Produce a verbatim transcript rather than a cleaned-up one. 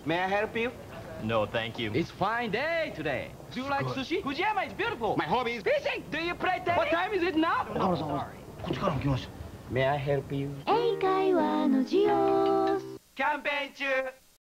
May I help you? No, thank you. It's fine day today. Do you like sushi? Fujiyama is beautiful. My hobby is fishing. Do you play tennis? What time is it now? 中村さん、こっちからも来ました。 May I help you? 英会話のジオス。 キャンペーン中。